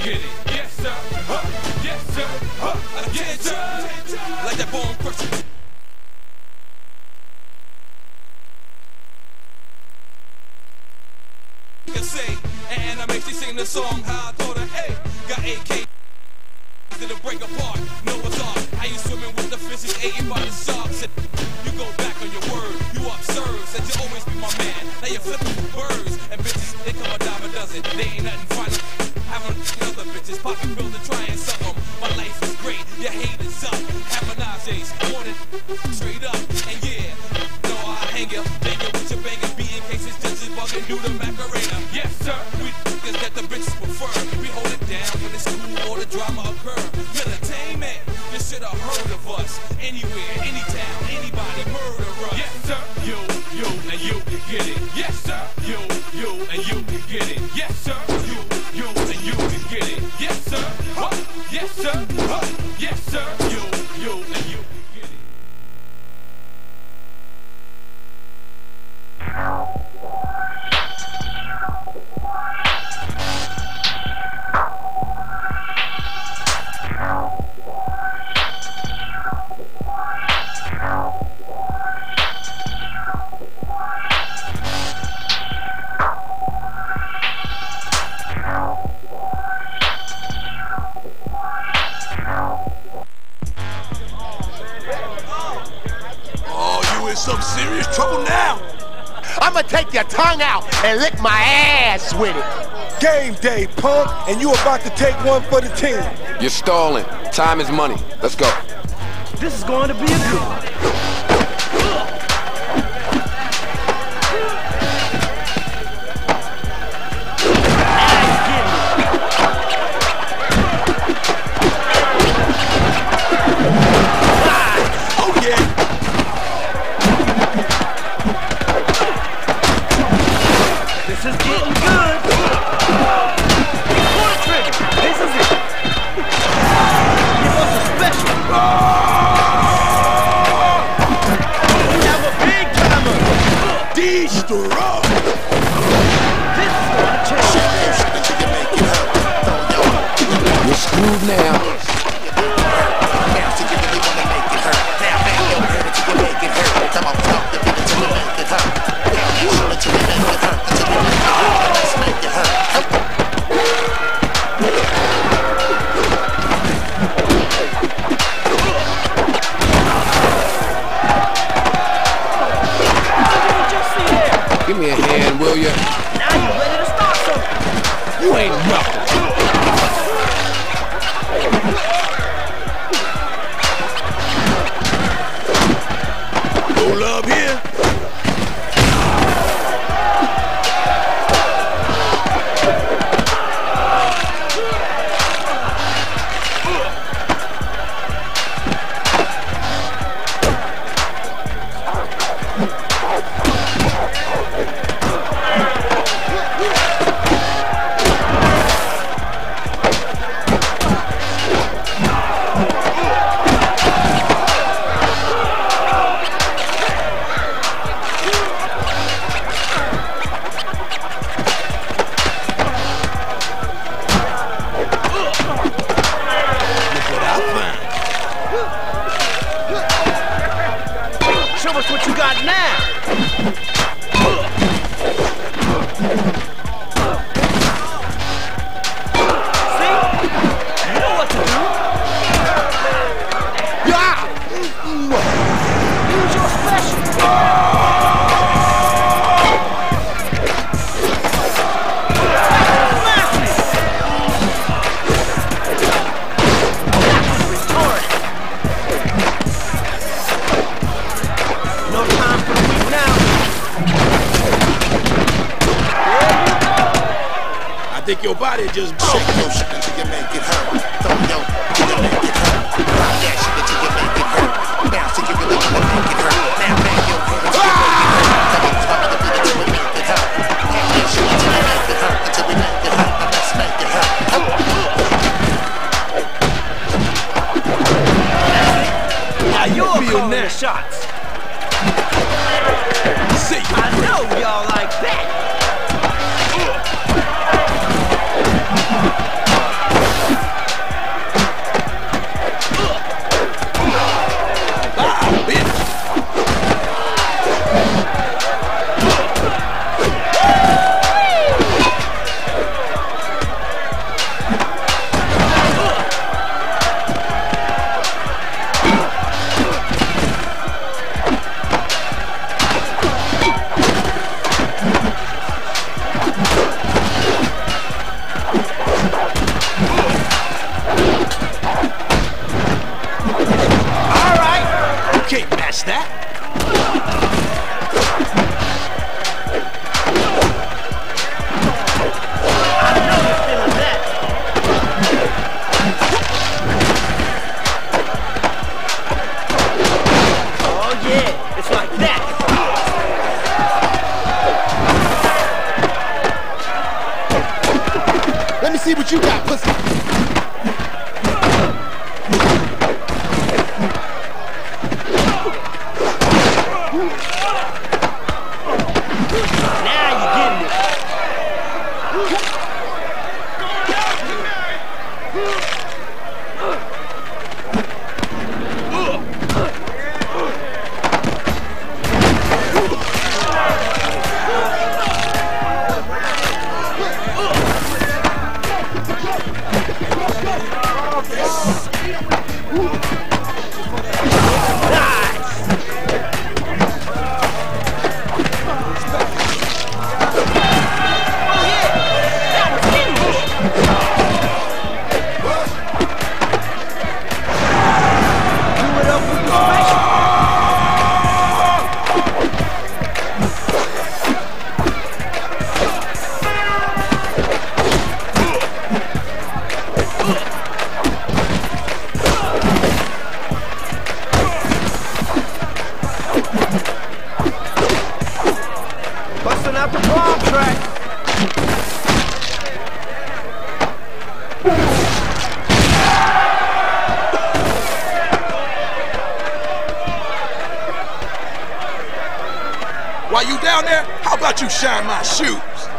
get it. Yes, sir. Yes, sir. Attention. Like that bone crusher. Can say, and I make she sing the song how I told her, hey, got AK to the break apart. Noah's Ark, how you swimming with the fishes, eating by the sharks. You go back on your word, you observe, said you always be my man. Now you're flipping birds, and bitches, they come a dime a dozen. They ain't nothing final. Having other bitches, popping pills to try and suck them. My life is great, your hate is up. Have menages, wanted straight up, and yeah, know I hang ya, bang ya with your banger, be in cases judges bugging, do the Macarena. Yes, sir, we niggas that the bitches prefer. We hold it down when it's cool or the drama occur. Entertainment, you should have heard of us. Anywhere, anytown, anybody murder us. Yes, sir, yo, and you can get it. Yes, sir, yo, and you can get it. Yes, sir, yo, and you can get it. Yes, sir, yes, sir, yes, sir, yo, and you can get it. Some serious trouble now. I'ma take your tongue out and lick my ass with it. Game day, punk, and you about to take one for the team. You're stalling. Time is money. Let's go. This is going to be a good one. This is getting good. Pull the trigger. This is it. Give us a special. We have a big timer. Destroy. This is gonna change. You're screwed now. Give me a hand, will ya? Now you're ready to start something. You ain't nothing. No love here. Show us what you got now. See? You know what to do. Use your special. No time for me now. I think your body just broke. Shake your shit until you make it hurt. Throw your till you make it hurt. Rock that shit until you make it hurt. Bounce till you really wanna make it hurt. Now bang your head until you make it hurt. Come on, stop the beat until we make it hurt. Rock that shit until you make it hurt. Until we make it hurt. Now let's make it hurt. Now you're calling the shots. See you. I know y'all like that. you got, pussy? Now you getting it. Busting out the bomb track. While you down there, how about you shine my shoes?